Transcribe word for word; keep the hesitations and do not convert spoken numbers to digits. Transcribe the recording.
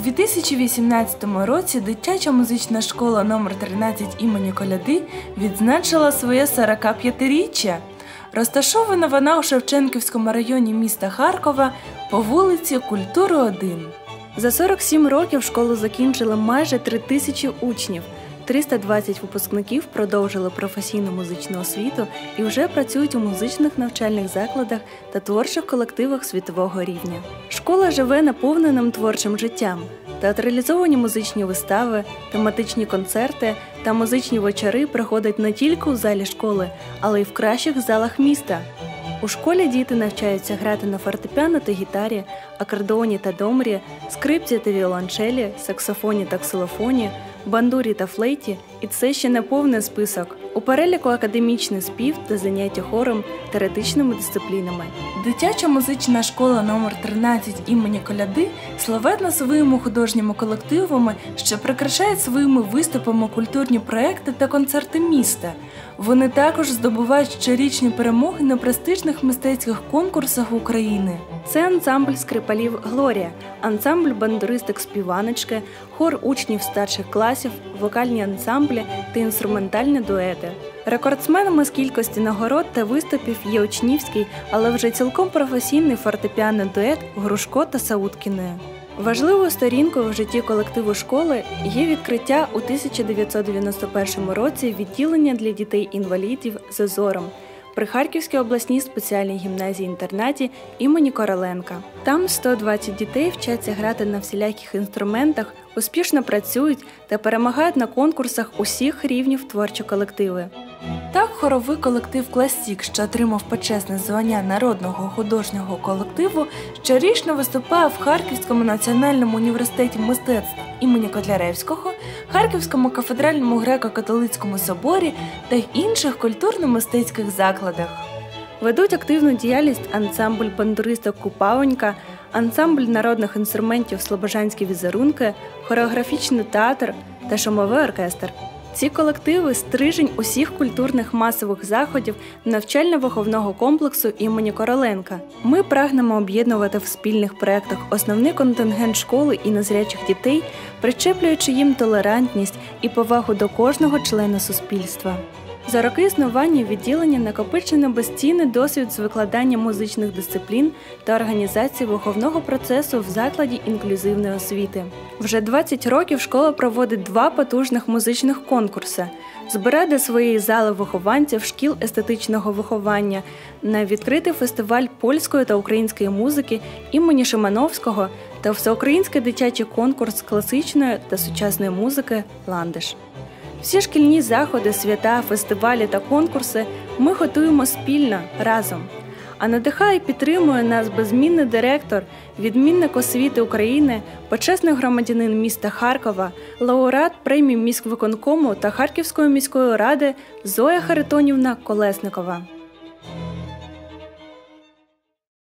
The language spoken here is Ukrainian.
дві тисячі вісімнадцятому році дитяча музична школа номер тринадцять імені Коляди відзначила своє сорокап'ятиріччя. Розташована вона у Шевченківському районі міста Харкова по вулиці Культури один. За сорок сім років школу закінчили майже три тисячі учнів, триста двадцять випускників продовжили професійну музичну освіту і вже працюють у музичних навчальних закладах та творчих колективах світового рівня. Школа живе наповненим творчим життям. Театралізовані музичні вистави, тематичні концерти та музичні вечори проходять не тільки у залі школи, але й в кращих залах міста. У школі діти навчаються грати на фортепіано та гітарі, акордеоні та домрі, скрипці та віолончелі, саксофоні та ксилофоні, бандурі та флейті, і це ще не повний список. У переліку академічний спів та заняття хором, теоретичними дисциплінами. Дитяча музична школа номер тринадцять імені Коляди славетна своїми художніми колективами, що прикрашають своїми виступами культурні проекти та концерти міста. Вони також здобувають щорічні перемоги на престижних мистецьких конкурсах України. Це ансамбль скрипалів «Глорія», ансамбль бандуристок-співаночки, хор учнів старших класів, вокальні ансамблі та інструментальні дуети. Рекордсменами з кількості нагород та виступів є учнівський, але вже цілком професійний фортепіанний дует Грушко та Сауткіною. Важливою сторінкою в житті колективу школи є відкриття у тисяча дев'ятсот дев'яносто першому році відділення для дітей-інвалідів «За зором» при Харківській обласній спеціальній гімназії-інтернаті імені Короленка. Там сто двадцять дітей вчаться грати на всіляких інструментах, успішно працюють та перемагають на конкурсах усіх рівнів творчі колективи. Так, хоровий колектив «Класік», що отримав почесне звання народного художнього колективу, щорічно виступає в Харківському національному університеті мистецтв імені Котляревського, Харківському кафедральному греко-католицькому соборі та інших культурно-мистецьких закладах. Ведуть активну діяльність ансамбль бандуристок «Купавонька», ансамбль народних інструментів «Слобожанські візерунки», хореографічний театр та шумовий оркестр. Ці колективи – стрижень усіх культурних масових заходів навчально-виховного комплексу імені Короленка. Ми прагнемо об'єднувати в спільних проєктах основний контингент школи і незрячих дітей, причеплюючи їм толерантність і повагу до кожного члена суспільства. За роки існування відділення накопичено безцінний досвід з викладання музичних дисциплін та організації виховного процесу в закладі інклюзивної освіти. Вже двадцять років школа проводить два потужних музичних конкурси, збирає до своєї зали вихованців шкіл естетичного виховання на відкритий фестиваль польської та української музики імені Шимановського та всеукраїнський дитячий конкурс класичної та сучасної музики «Ландиш». Всі шкільні заходи, свята, фестивалі та конкурси ми готуємо спільно, разом. А надихає і підтримує нас беззмінний директор, відмінник освіти України, почесний громадянин міста Харкова, лауреат премій міськвиконкому та Харківської міської ради Зоя Харитонівна Колесникова.